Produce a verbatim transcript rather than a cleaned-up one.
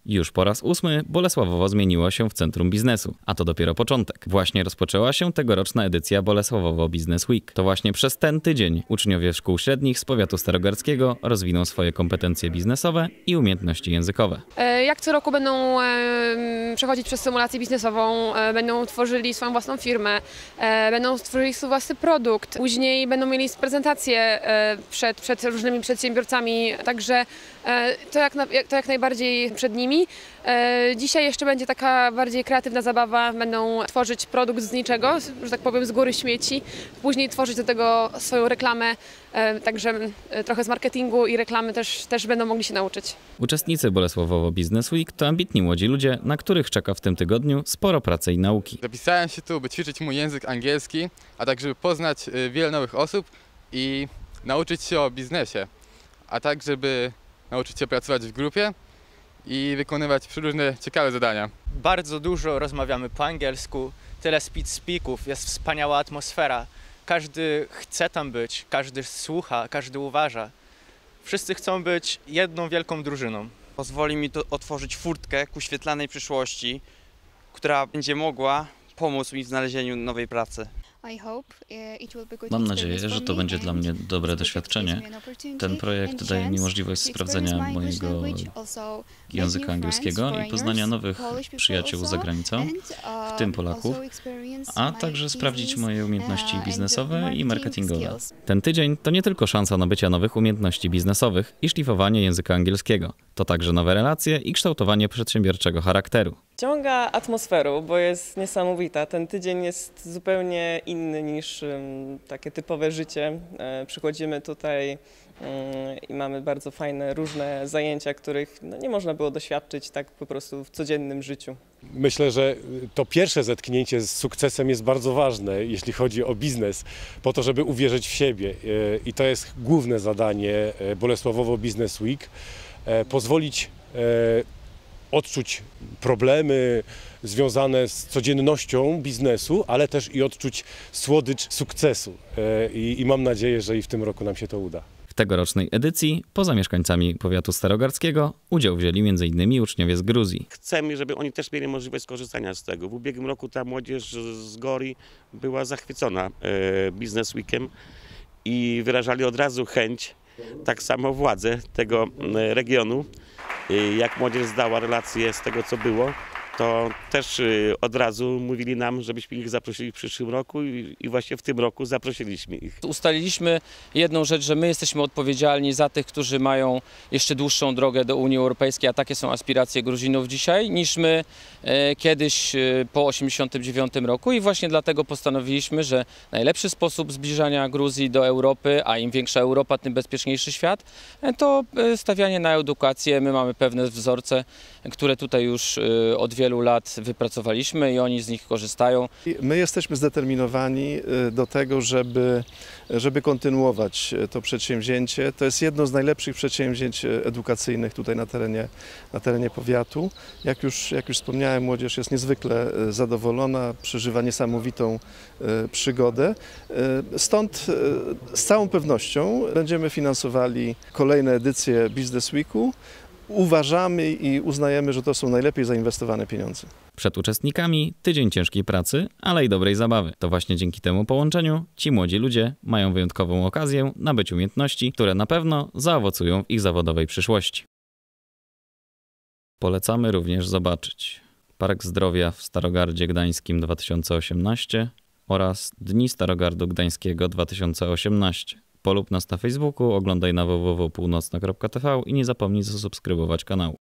Już po raz ósmy Bolesławowo zmieniło się w centrum biznesu, a to dopiero początek. Właśnie rozpoczęła się tegoroczna edycja Bolesławowo Business Week. To właśnie przez ten tydzień uczniowie szkół średnich z powiatu starogardzkiego rozwiną swoje kompetencje biznesowe i umiejętności językowe. Jak co roku będą przechodzić przez symulację biznesową, będą tworzyli swoją własną firmę, będą tworzyli swój własny produkt, później będą mieli prezentacje przed, przed różnymi przedsiębiorcami, także to jak, to jak najbardziej przed nimi. Dzisiaj jeszcze będzie taka bardziej kreatywna zabawa, będą tworzyć produkt z niczego, że tak powiem z góry śmieci, później tworzyć do tego swoją reklamę, także trochę z marketingu i reklamy też, też będą mogli się nauczyć. Uczestnicy Bolesławowo Business Week to ambitni młodzi ludzie, na których czeka w tym tygodniu sporo pracy i nauki. Zapisałem się tu, by ćwiczyć mój język angielski, a tak, żeby poznać wiele nowych osób i nauczyć się o biznesie, a tak, żeby nauczyć się pracować w grupie i wykonywać różne ciekawe zadania. Bardzo dużo rozmawiamy po angielsku, tyle speed-speaków, jest wspaniała atmosfera. Każdy chce tam być, każdy słucha, każdy uważa. Wszyscy chcą być jedną wielką drużyną. Pozwoli mi to otworzyć furtkę ku świetlanej przyszłości, która będzie mogła pomóc mi w znalezieniu nowej pracy. Mam nadzieję, że to będzie dla mnie dobre doświadczenie. Ten projekt daje mi możliwość sprawdzenia mojego języka angielskiego i poznania nowych przyjaciół za granicą, w tym Polaków, a także sprawdzić moje umiejętności biznesowe i marketingowe. Ten tydzień to nie tylko szansa nabycia nowych umiejętności biznesowych i szlifowanie języka angielskiego. To także nowe relacje i kształtowanie przedsiębiorczego charakteru. Ciąga atmosferą, bo jest niesamowita. Ten tydzień jest zupełnie inny niż um, takie typowe życie. E, przychodzimy tutaj um, i mamy bardzo fajne, różne zajęcia, których no, nie można było doświadczyć tak po prostu w codziennym życiu. Myślę, że to pierwsze zetknięcie z sukcesem jest bardzo ważne, jeśli chodzi o biznes, po to, żeby uwierzyć w siebie. E, I to jest główne zadanie Bolesławowo Business Week. E, pozwolić e, odczuć problemy związane z codziennością biznesu, ale też i odczuć słodycz sukcesu. I, i mam nadzieję, że i w tym roku nam się to uda. W tegorocznej edycji, poza mieszkańcami powiatu starogardzkiego, udział wzięli między innymi uczniowie z Gruzji. Chcemy, żeby oni też mieli możliwość skorzystania z tego. W ubiegłym roku ta młodzież z Gori była zachwycona Business Weekiem i wyrażali od razu chęć, tak samo władze tego regionu. Jak młodzież zdała relację z tego, co było, to też od razu mówili nam, żebyśmy ich zaprosili w przyszłym roku i właśnie w tym roku zaprosiliśmy ich. Ustaliliśmy jedną rzecz, że my jesteśmy odpowiedzialni za tych, którzy mają jeszcze dłuższą drogę do Unii Europejskiej, a takie są aspiracje Gruzinów dzisiaj, niż my kiedyś po osiemdziesiątym dziewiątym roku i właśnie dlatego postanowiliśmy, że najlepszy sposób zbliżania Gruzji do Europy, a im większa Europa, tym bezpieczniejszy świat, to stawianie na edukację. My mamy pewne wzorce, które tutaj już od wielu lat wypracowaliśmy i oni z nich korzystają. My jesteśmy zdeterminowani do tego, żeby, żeby kontynuować to przedsięwzięcie. To jest jedno z najlepszych przedsięwzięć edukacyjnych tutaj na terenie, na terenie powiatu. Jak już, jak już wspomniałem, młodzież jest niezwykle zadowolona, przeżywa niesamowitą przygodę. Stąd z całą pewnością będziemy finansowali kolejne edycje Business Weeku. Uważamy i uznajemy, że to są najlepiej zainwestowane pieniądze. Przed uczestnikami tydzień ciężkiej pracy, ale i dobrej zabawy. To właśnie dzięki temu połączeniu ci młodzi ludzie mają wyjątkową okazję nabyć umiejętności, które na pewno zaowocują w ich zawodowej przyszłości. Polecamy również zobaczyć Park Zdrowia w Starogardzie Gdańskim dwa tysiące osiemnaście oraz Dni Starogardu Gdańskiego dwa tysiące osiemnaście. Polub nas na Facebooku, oglądaj na w w w kropka północna kropka t v i nie zapomnij zasubskrybować kanału.